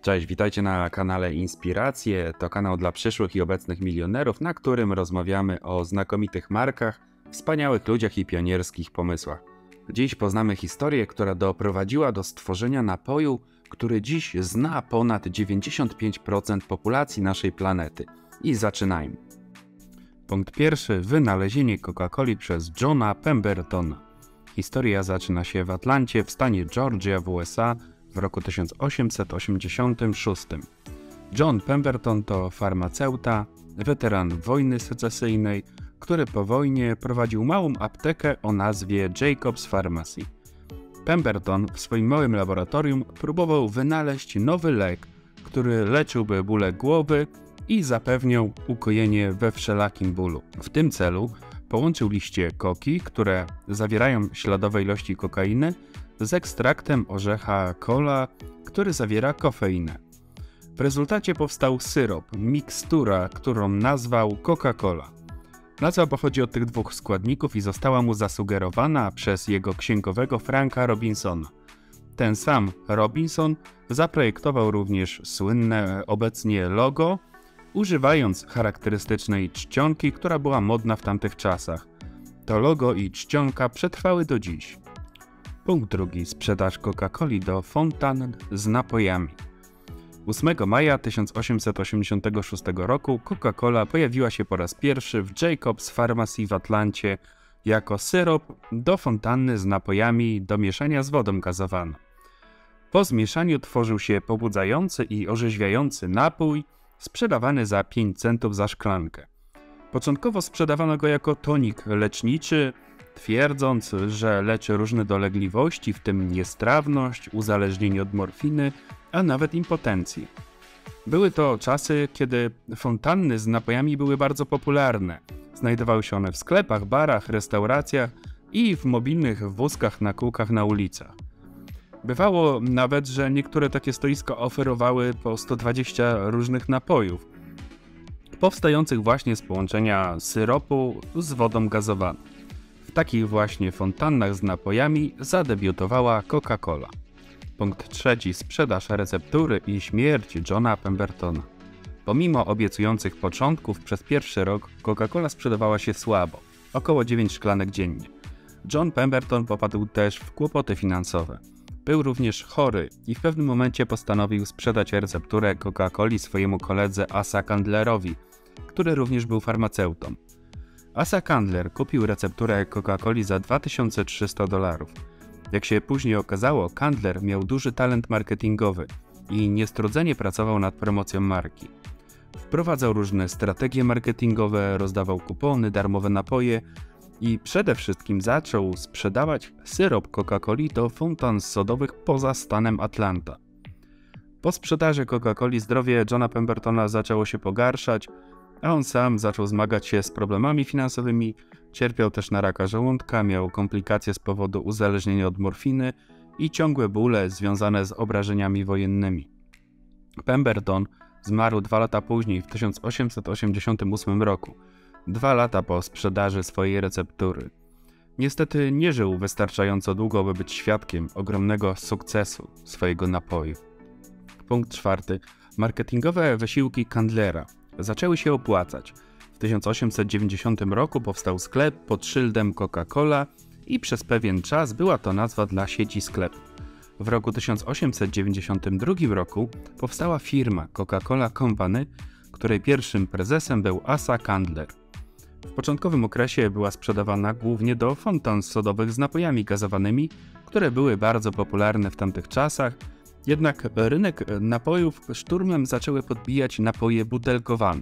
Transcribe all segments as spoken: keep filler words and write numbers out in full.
Cześć, witajcie na kanale Inspiracje. To kanał dla przyszłych i obecnych milionerów, na którym rozmawiamy o znakomitych markach, wspaniałych ludziach i pionierskich pomysłach. Dziś poznamy historię, która doprowadziła do stworzenia napoju, który dziś zna ponad dziewięćdziesiąt pięć procent populacji naszej planety. I zaczynajmy. Punkt pierwszy. Wynalezienie Coca-Coli przez Johna Pembertona. Historia zaczyna się w Atlancie w stanie Georgia w U S A w roku tysiąc osiemset osiemdziesiątym szóstym. John Pemberton to farmaceuta, weteran wojny secesyjnej, który po wojnie prowadził małą aptekę o nazwie Jacob's Pharmacy. Pemberton w swoim małym laboratorium próbował wynaleźć nowy lek, który leczyłby bóle głowy i zapewniał ukojenie we wszelakim bólu. W tym celu połączył liście koki, które zawierają śladowe ilości kokainy, z ekstraktem orzecha kola, który zawiera kofeinę. W rezultacie powstał syrop, mikstura, którą nazwał Coca-Cola. Nazwa pochodzi od tych dwóch składników i została mu zasugerowana przez jego księgowego Franka Robinsona. Ten sam Robinson zaprojektował również słynne obecnie logo, używając charakterystycznej czcionki, która była modna w tamtych czasach. To logo i czcionka przetrwały do dziś. Punkt drugi. Sprzedaż Coca-Coli do fontan z napojami. ósmego maja tysiąc osiemset osiemdziesiątego szóstego roku Coca-Cola pojawiła się po raz pierwszy w Jacob's Pharmacy w Atlancie jako syrop do fontanny z napojami do mieszania z wodą gazowaną. Po zmieszaniu tworzył się pobudzający i orzeźwiający napój sprzedawany za pięć centów za szklankę. Początkowo sprzedawano go jako tonik leczniczy, twierdząc, że leczy różne dolegliwości, w tym niestrawność, uzależnienie od morfiny, a nawet impotencję. Były to czasy, kiedy fontanny z napojami były bardzo popularne. Znajdowały się one w sklepach, barach, restauracjach i w mobilnych wózkach na kółkach na ulicach. Bywało nawet, że niektóre takie stoiska oferowały po sto dwadzieścia różnych napojów, powstających właśnie z połączenia syropu z wodą gazowaną. W takich właśnie fontannach z napojami zadebiutowała Coca-Cola. Punkt trzeci. Sprzedaż receptury i śmierć Johna Pembertona. Pomimo obiecujących początków przez pierwszy rok Coca-Cola sprzedawała się słabo, około dziewięć szklanek dziennie. John Pemberton popadł też w kłopoty finansowe. Był również chory i w pewnym momencie postanowił sprzedać recepturę Coca-Coli swojemu koledze Asa Candlerowi, który również był farmaceutą. Asa Candler kupił recepturę Coca-Coli za dwa tysiące trzysta dolarów. Jak się później okazało, Candler miał duży talent marketingowy i niestrudzenie pracował nad promocją marki. Wprowadzał różne strategie marketingowe, rozdawał kupony, darmowe napoje i przede wszystkim zaczął sprzedawać syrop Coca-Coli do fontan sodowych poza stanem Atlanta. Po sprzedaży Coca-Coli zdrowie Johna Pembertona zaczęło się pogarszać, a on sam zaczął zmagać się z problemami finansowymi, cierpiał też na raka żołądka, miał komplikacje z powodu uzależnienia od morfiny i ciągłe bóle związane z obrażeniami wojennymi. Pemberton zmarł dwa lata później, w tysiąc osiemset osiemdziesiątym ósmym roku, dwa lata po sprzedaży swojej receptury. Niestety nie żył wystarczająco długo, by być świadkiem ogromnego sukcesu swojego napoju. Punkt czwarty. Marketingowe wysiłki Candlera zaczęły się opłacać. W tysiąc osiemset dziewięćdziesiątym roku powstał sklep pod szyldem Coca-Cola i przez pewien czas była to nazwa dla sieci sklepów. W roku tysiąc osiemset dziewięćdziesiątym drugim roku powstała firma Coca-Cola Company, której pierwszym prezesem był Asa Candler. W początkowym okresie była sprzedawana głównie do fontan sodowych z napojami gazowanymi, które były bardzo popularne w tamtych czasach. Jednak rynek napojów szturmem zaczęły podbijać napoje butelkowane.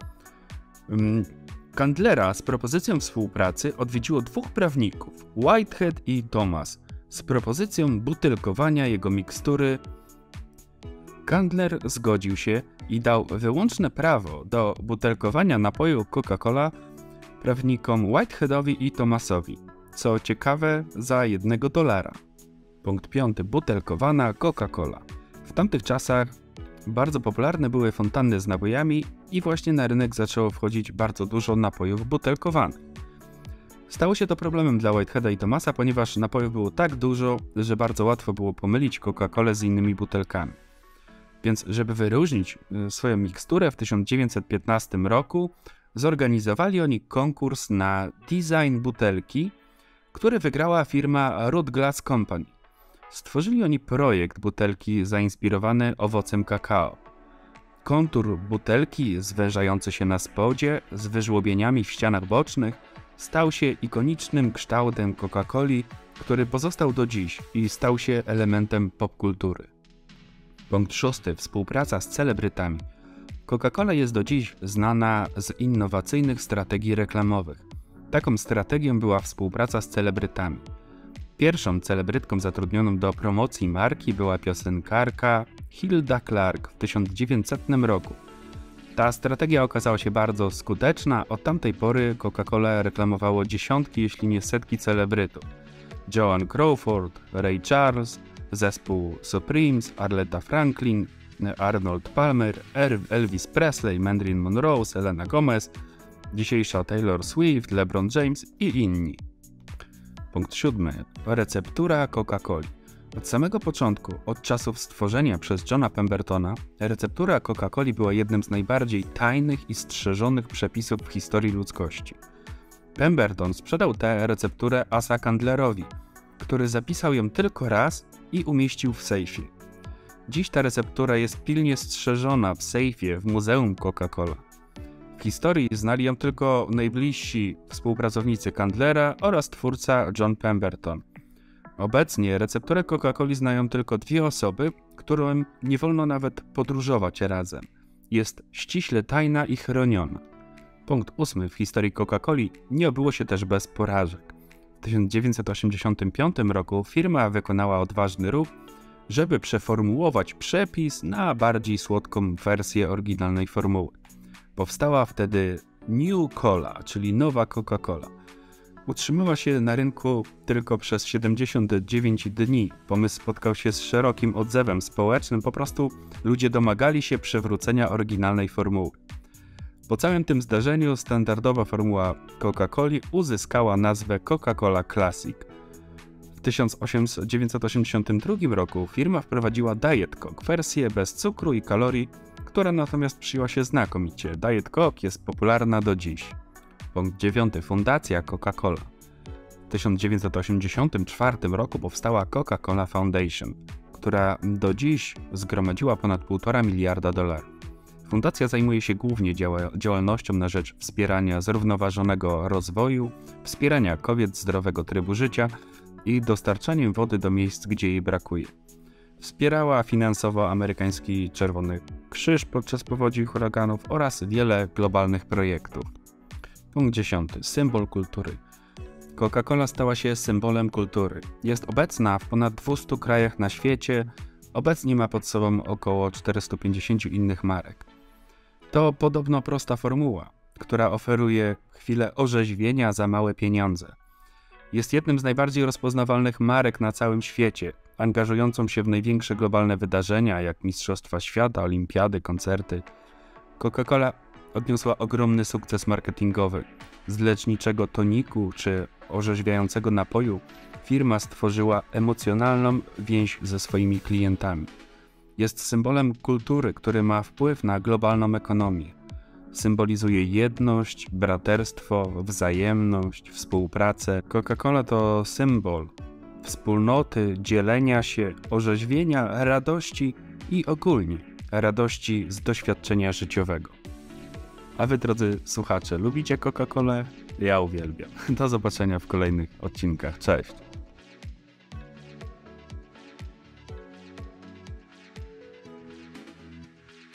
Candlera z propozycją współpracy odwiedziło dwóch prawników, Whitehead i Thomas, z propozycją butelkowania jego mikstury. Candler zgodził się i dał wyłączne prawo do butelkowania napoju Coca-Cola prawnikom Whiteheadowi i Thomasowi, co ciekawe za jednego dolara. Punkt piąty. Butelkowana Coca-Cola. W tamtych czasach bardzo popularne były fontanny z napojami i właśnie na rynek zaczęło wchodzić bardzo dużo napojów butelkowanych. Stało się to problemem dla Whiteheada i Thomasa, ponieważ napojów było tak dużo, że bardzo łatwo było pomylić Coca-Colę z innymi butelkami. Więc żeby wyróżnić swoją miksturę, w tysiąc dziewięćset piętnastym roku zorganizowali oni konkurs na design butelki, który wygrała firma Root Glass Company. Stworzyli oni projekt butelki zainspirowany owocem kakao. Kontur butelki, zwężający się na spodzie, z wyżłobieniami w ścianach bocznych, stał się ikonicznym kształtem Coca-Coli, który pozostał do dziś i stał się elementem popkultury. Punkt szósty. Współpraca z celebrytami. Coca-Cola jest do dziś znana z innowacyjnych strategii reklamowych. Taką strategią była współpraca z celebrytami. Pierwszą celebrytką zatrudnioną do promocji marki była piosenkarka Hilda Clark w tysiąc dziewięćsetnym roku. Ta strategia okazała się bardzo skuteczna. Od tamtej pory Coca-Cola reklamowało dziesiątki, jeśli nie setki celebrytów. Joan Crawford, Ray Charles, zespół Supremes, Aretha Franklin, Arnold Palmer, Elvis Presley, Marilyn Monroe, Selena Gomez, dzisiejsza Taylor Swift, LeBron James i inni. Punkt siódmy. Receptura Coca-Coli. Od samego początku, od czasów stworzenia przez Johna Pembertona, receptura Coca-Coli była jednym z najbardziej tajnych i strzeżonych przepisów w historii ludzkości. Pemberton sprzedał tę recepturę Asa Candlerowi, który zapisał ją tylko raz i umieścił w sejfie. Dziś ta receptura jest pilnie strzeżona w sejfie w Muzeum Coca-Cola. W historii znali ją tylko najbliżsi współpracownicy Candlera oraz twórca John Pemberton. Obecnie recepturę Coca-Coli znają tylko dwie osoby, którym nie wolno nawet podróżować razem. Jest ściśle tajna i chroniona. Punkt ósmy. W historii Coca-Coli nie obyło się też bez porażek. W tysiąc dziewięćset osiemdziesiątym piątym roku firma wykonała odważny ruch, żeby przeformułować przepis na bardziej słodką wersję oryginalnej formuły. Powstała wtedy New Cola, czyli nowa Coca-Cola. Utrzymała się na rynku tylko przez siedemdziesiąt dziewięć dni. Pomysł spotkał się z szerokim odzewem społecznym, po prostu ludzie domagali się przywrócenia oryginalnej formuły. Po całym tym zdarzeniu standardowa formuła Coca-Coli uzyskała nazwę Coca-Cola Classic. W tysiąc dziewięćset osiemdziesiątym drugim roku firma wprowadziła Diet Coke, wersję bez cukru i kalorii, która natomiast przyjęła się znakomicie. Diet Coke jest popularna do dziś. Punkt dziewiąty. Fundacja Coca-Cola. W tysiąc dziewięćset osiemdziesiątym czwartym roku powstała Coca-Cola Foundation, która do dziś zgromadziła ponad półtora miliarda dolarów. Fundacja zajmuje się głównie działa- działalnością na rzecz wspierania zrównoważonego rozwoju, wspierania kobiet zdrowego trybu życia i dostarczaniem wody do miejsc, gdzie jej brakuje. Wspierała finansowo amerykański Czerwony Krzyż podczas powodzi i huraganów oraz wiele globalnych projektów. Punkt dziesiąty. Symbol kultury. Coca-Cola stała się symbolem kultury. Jest obecna w ponad dwustu krajach na świecie. Obecnie ma pod sobą około czterystu pięćdziesięciu innych marek. To podobno prosta formuła, która oferuje chwilę orzeźwienia za małe pieniądze. Jest jednym z najbardziej rozpoznawalnych marek na całym świecie, angażującą się w największe globalne wydarzenia jak Mistrzostwa Świata, Olimpiady, koncerty. Coca-Cola odniosła ogromny sukces marketingowy. Z leczniczego toniku czy orzeźwiającego napoju firma stworzyła emocjonalną więź ze swoimi klientami. Jest symbolem kultury, który ma wpływ na globalną ekonomię. Symbolizuje jedność, braterstwo, wzajemność, współpracę. Coca-Cola to symbol wspólnoty, dzielenia się, orzeźwienia, radości i ogólnie radości z doświadczenia życiowego. A wy, drodzy słuchacze, lubicie Coca-Colę? Ja uwielbiam. Do zobaczenia w kolejnych odcinkach. Cześć!